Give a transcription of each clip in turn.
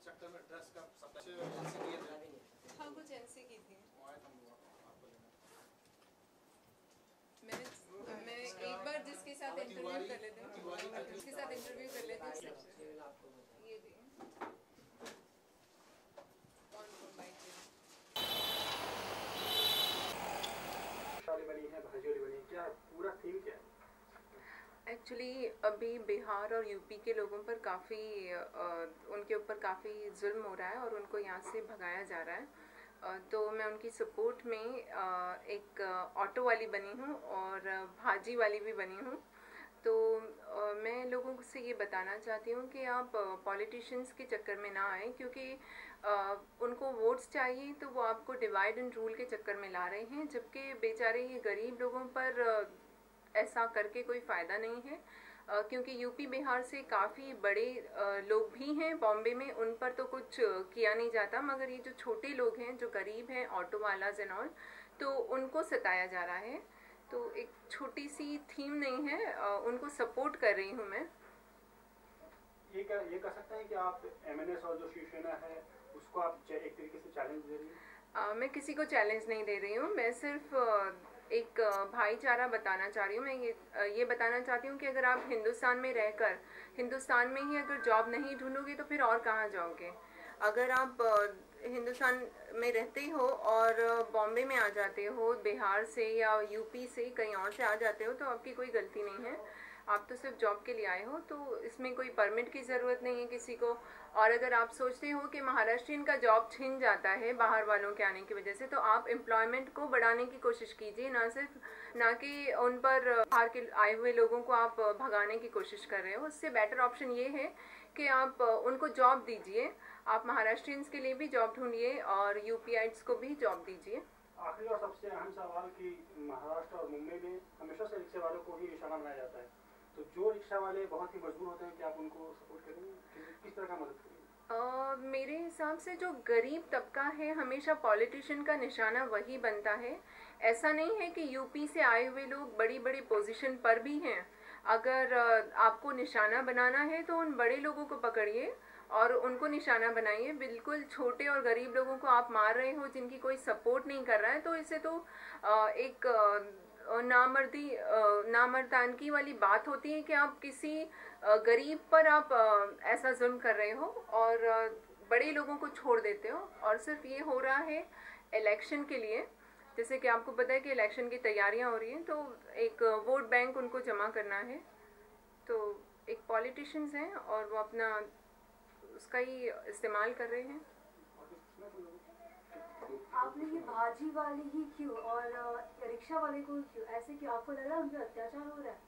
Sector में drugs का supply agency किए थे। हाँ, कुछ एजेंसी की थी। मैं एक बार जिसके साथ इंटरव्यू कर लेते हैं, जिसके साथ इंटरव्यू कर लेते हैं, ये भी कौन बाइक बनी है, भाजी वाली बनी, क्या पूरा थीम क्या है? एक्चुअली अभी बिहार और यूपी के लोगों पर काफ़ी उनके ऊपर काफ़ी जुल्म हो रहा है और उनको यहाँ से भगाया जा रहा है। तो मैं उनकी सपोर्ट में एक ऑटो वाली बनी हूँ और भाजी वाली भी बनी हूँ। तो मैं लोगों से ये बताना चाहती हूँ कि आप पॉलिटिशियंस के चक्कर में ना आए, क्योंकि उनको वोट्स चाहिए तो वो आपको डिवाइड एंड रूल के चक्कर में ला रहे हैं, जबकि बेचारे ये गरीब लोगों पर ऐसा करके कोई फ़ायदा नहीं है। क्योंकि यूपी बिहार से काफ़ी बड़े लोग भी हैं बॉम्बे में, उन पर तो कुछ किया नहीं जाता, मगर ये जो छोटे लोग हैं जो गरीब हैं, ऑटो वालाज एंड ऑल, तो उनको सताया जा रहा है। तो एक छोटी सी थीम नहीं है, उनको सपोर्ट कर रही हूँ मैं। ये कह सकते हैं कि आप एमएनएस और जो शिवसेना है उसको आप एक तरीके से चैलेंज दे रही हैं? मैं किसी को चैलेंज नहीं दे रही हूँ, मैं सिर्फ एक भाईचारा बताना चाह रही हूँ। मैं ये बताना चाहती हूँ कि अगर आप हिंदुस्तान में रहकर हिंदुस्तान में ही अगर जॉब नहीं ढूंढोगे तो फिर और कहाँ जाओगे। अगर आप हिंदुस्तान में रहते हो और बॉम्बे में आ जाते हो बिहार से या यूपी से कहीं और से आ जाते हो तो आपकी कोई गलती नहीं है, आप तो सिर्फ जॉब के लिए आए हो, तो इसमें कोई परमिट की ज़रूरत नहीं है किसी को। और अगर आप सोचते हो कि महाराष्ट्रियन का जॉब छिन जाता है बाहर वालों के आने की वजह से, तो आप एम्प्लॉयमेंट को बढ़ाने की कोशिश कीजिए, ना कि उन पर बाहर के आए हुए लोगों को आप भगाने की कोशिश कर रहे हो। उससे बेटर ऑप्शन ये है कि आप उनको जॉब दीजिए, आप महाराष्ट्रियंस के लिए भी जॉब ढूंढिए और यूपीआइट्स को भी जॉब दीजिए। आखिरी और सबसे अहम सवाल कि महाराष्ट्र और मुंबई में हमेशा से रिक्शा वालों को ही निशाना बनाया जाता है, तो जो रिक्शा वाले बहुत ही मजबूर होते हैं, क्या आप उनको सपोर्ट करेंगे, किस तरह का मदद करेंगे? मेरे हिसाब से जो गरीब तबका है हमेशा पॉलिटिशियन का निशाना वही बनता है। ऐसा नहीं है कि यूपी से आए हुए लोग बड़ी बड़ी पोजीशन पर भी हैं। अगर आपको निशाना बनाना है तो उन बड़े लोगों को पकड़िए और उनको निशाना बनाइए। बिल्कुल छोटे और गरीब लोगों को आप मार रहे हो जिनकी कोई सपोर्ट नहीं कर रहा है, तो इसे तो एक नामर्दानगी वाली बात होती है कि आप किसी गरीब पर आप ऐसा जुल्म कर रहे हो और बड़े लोगों को छोड़ देते हो। और सिर्फ ये हो रहा है इलेक्शन के लिए, जैसे कि आपको पता है कि इलेक्शन की तैयारियां हो रही हैं, तो एक वोट बैंक उनको जमा करना है। तो एक पॉलिटिशियंस हैं और वो अपना उसका ही इस्तेमाल कर रहे हैं। आपने ये भाजी वाले ही क्यों और रिक्शा वाले को क्यों ऐसे, क्यों आपको लग रहा है उन पर अत्याचार हो रहा है?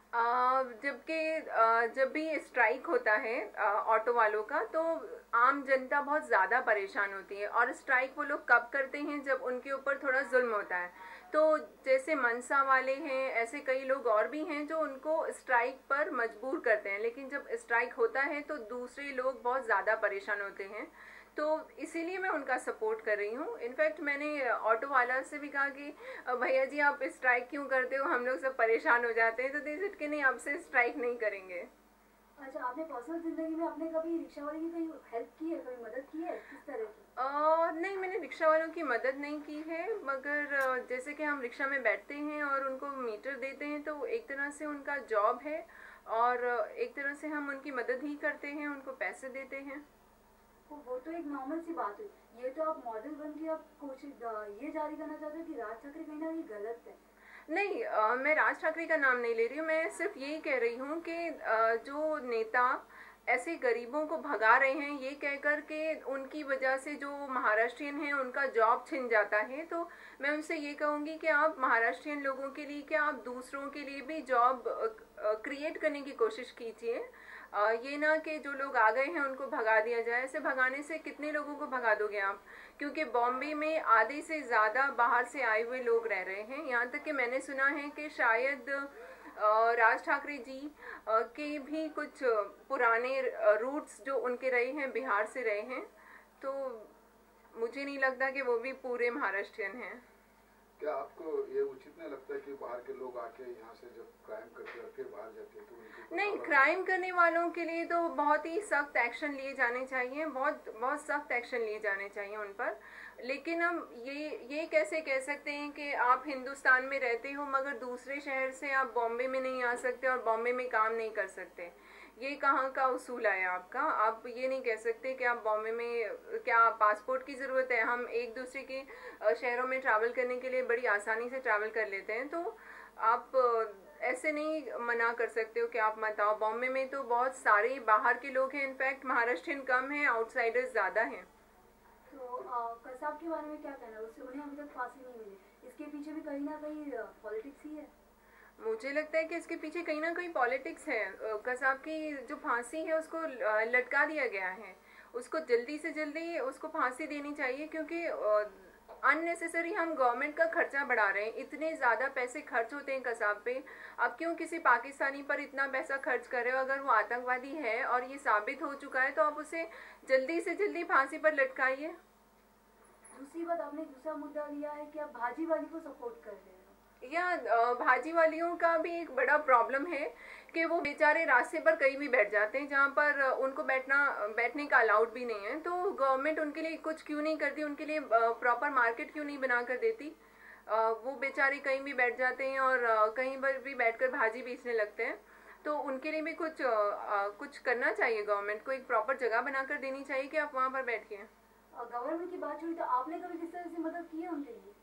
जब भी स्ट्राइक होता है ऑटो वालों का, तो आम जनता बहुत ज़्यादा परेशान होती है। और स्ट्राइक वो लोग कब करते हैं? जब उनके ऊपर थोड़ा जुल्म होता है। तो जैसे मनसा वाले हैं, ऐसे कई लोग और भी हैं जो उनको स्ट्राइक पर मजबूर करते हैं, लेकिन जब स्ट्राइक होता है तो दूसरे लोग बहुत ज़्यादा परेशान होते हैं। तो इसीलिए मैं उनका सपोर्ट कर रही हूँ। इनफैक्ट मैंने ऑटो वाला से भी कहा कि भैया जी आप स्ट्राइक क्यों करते हो, हम लोग सब परेशान हो जाते हैं। तो दे सिट के नहीं, आपसे स्ट्राइक नहीं करेंगे। अच्छा, आपने पर्सनल जिंदगी में आपने कभी रिक्शा वाले की कहीं हेल्प की है, कभी मदद की है, किस तरह की? नहीं, मैंने रिक्शा वालों की मदद नहीं की है, मगर जैसे कि हम रिक्शा में बैठते हैं और उनको मीटर देते हैं, तो एक तरह से उनका जॉब है और एक तरह से हम उनकी मदद ही करते हैं, उनको पैसे देते हैं। वो तो एक नॉर्मल सी बात है। ये तो आप मॉडल बन के आप कोशिश ये जारी करना चाहते हो कि राज ठाकरे कहीं ना कहीं गलत है। नहीं, मैं राज ठाकरे का नाम नहीं ले रही हूँ। मैं सिर्फ यही कह रही हूँ कि जो नेता ऐसे गरीबों को भगा रहे हैं ये कहकर के उनकी वजह से जो महाराष्ट्रियन हैं उनका जॉब छिन जाता है, तो मैं उनसे ये कहूँगी कि आप महाराष्ट्रियन लोगों के लिए क्या, आप दूसरों के लिए भी जॉब क्रिएट करने की कोशिश कीजिए। ये ना कि जो लोग आ गए हैं उनको भगा दिया जाए। ऐसे भगाने से कितने लोगों को भगा दोगे आप? क्योंकि बॉम्बे में आधे से ज़्यादा बाहर से आए हुए लोग रह रहे हैं। यहाँ तक कि मैंने सुना है कि शायद राज ठाकरे जी के भी कुछ पुराने रूट्स जो उनके रहे हैं बिहार से रहे हैं, तो मुझे नहीं लगता कि वो भी पूरे महाराष्ट्रियन हैं। क्या आपको ये उचित नहीं लगता है कि बाहर के लोग आके यहाँ से जब क्राइम करते हैं फिर बाहर जाते हैं तो उनके नहीं, क्राइम करने वालों के लिए तो बहुत ही सख्त एक्शन लिए जाने चाहिए, बहुत सख्त एक्शन लिए जाने चाहिए उन पर। लेकिन हम ये कैसे कह सकते हैं कि आप हिंदुस्तान में रहते हो मगर दूसरे शहर से आप बॉम्बे में नहीं आ सकते और बॉम्बे में काम नहीं कर सकते? ये कहाँ का उसूल है आपका? आप ये नहीं कह सकते कि आप बॉम्बे में क्या पासपोर्ट की ज़रूरत है? हम एक दूसरे के शहरों में ट्रैवल करने के लिए बड़ी आसानी से ट्रैवल कर लेते हैं, तो आप ऐसे नहीं मना कर सकते हो कि आप मत आओ। बॉम्बे में तो बहुत सारे बाहर के लोग हैं, इनफैक्ट महाराष्ट्रियन कम हैं, आउटसाइडर्स ज़्यादा हैं। तो कसाब के बारे में क्या कहना है? उससे उन्हें अभी तक फांसी नहीं मिली, इसके पीछे भी कहीं ना कहीं पॉलिटिक्स ही है। मुझे लगता है कि इसके पीछे कहीं ना कहीं पॉलिटिक्स है। कसाब की जो फांसी है उसको लटका दिया गया है, उसको जल्दी से जल्दी उसको फांसी देनी चाहिए, क्योंकि अननेसेसरी हम गवर्नमेंट का खर्चा बढ़ा रहे हैं। इतने ज़्यादा पैसे खर्च होते हैं कसाब पे, अब क्यों किसी पाकिस्तानी पर इतना पैसा खर्च कर रहे हो? अगर वो आतंकवादी है और ये साबित हो चुका है तो आप उसे जल्दी से जल्दी फांसी पर लटकाइए। दूसरी बात, आपने दूसरा मुद्दा लिया है कि आप भाजी वाली को सपोर्ट कर रहे हो। या भाजी वालियों का भी एक बड़ा प्रॉब्लम है कि वो बेचारे रास्ते पर कहीं भी बैठ जाते हैं जहाँ पर उनको बैठने का अलाउड भी नहीं है। तो गवर्नमेंट उनके लिए कुछ क्यों नहीं करती, उनके लिए प्रॉपर मार्केट क्यों नहीं बना कर देती? वो बेचारे कहीं भी बैठ जाते हैं और कहीं पर भी बैठकर भाजी बेचने लगते हैं। तो उनके लिए भी कुछ करना चाहिए, गवर्नमेंट को एक प्रॉपर जगह बनाकर देनी चाहिए कि आप वहाँ पर बैठिए। गवर्नमेंट की बात हुई तो आपने कभी किस तरह से मदद की है उनके लिए?